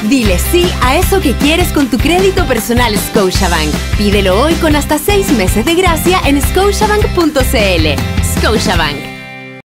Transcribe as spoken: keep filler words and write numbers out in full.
Dile sí a eso que quieres con tu crédito personal Scotiabank. Pídelo hoy con hasta seis meses de gracia en scotiabank punto c l. Scotiabank.